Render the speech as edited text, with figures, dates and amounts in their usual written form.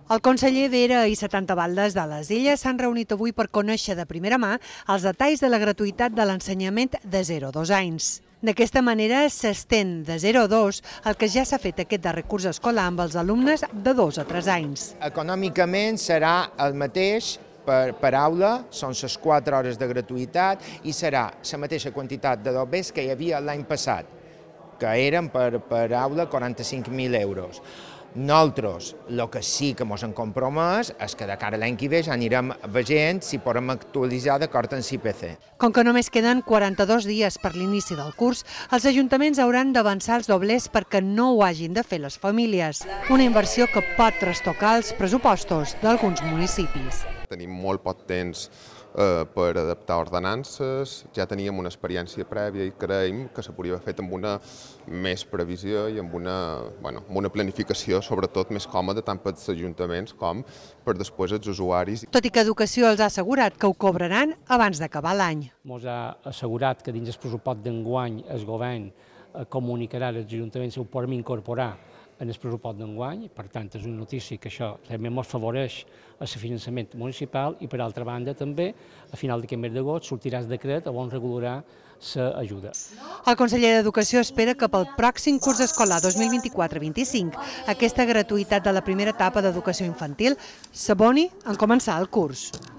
El conseller Vera i 70 alcaldes de les Illes s'han reunit avui per conèixer de primera mà els detalls de la gratuïtat de l'ensenyament de 0 a 2 anys. D'aquesta manera s'estén de 0 a 2 el que ja s'ha fet aquest darrer curs escolar amb els alumnes de 2 a 3 anys. Econòmicament serà el mateix per aula, són les 4 hores de gratuïtat i serà la mateixa quantitat de dobbers que hi havia l'any passat, que eren per aula 45.000 euros. Nosaltres, el que sí que ens hem compromès és que de cara a l'any que ve ja anirem veient si podem actualitzar d'acord amb l'IPC. Com que només queden 42 dies per l'inici del curs, els ajuntaments hauran d'avançar els doblers perquè no ho hagin de fer les famílies. Una inversió que pot trastocar els pressupostos d'alguns municipis. Tenim molt poc temps per adaptar ordenances, ja teníem una experiència prèvia i creiem que se podria haver fet amb una més previsió i amb una planificació sobretot més còmoda tant pels ajuntaments com per després els usuaris. Tot i que Educació els ha assegurat que ho cobraran abans d'acabar l'any. Ens ha assegurat que dins el pressupost d'enguany el govern comunicarà als ajuntaments si ho podem incorporar en el pressupost d'enguany, per tant és una notícia que això realment ens afavoreix el finançament municipal i per altra banda també a final d'aquest mes d'agost sortirà el decret on regularà l'ajuda. El conseller d'Educació espera que pel pròxim curs escolar 2024-25 aquesta gratuïtat de la primera etapa d'educació infantil s'aboni en començar el curs.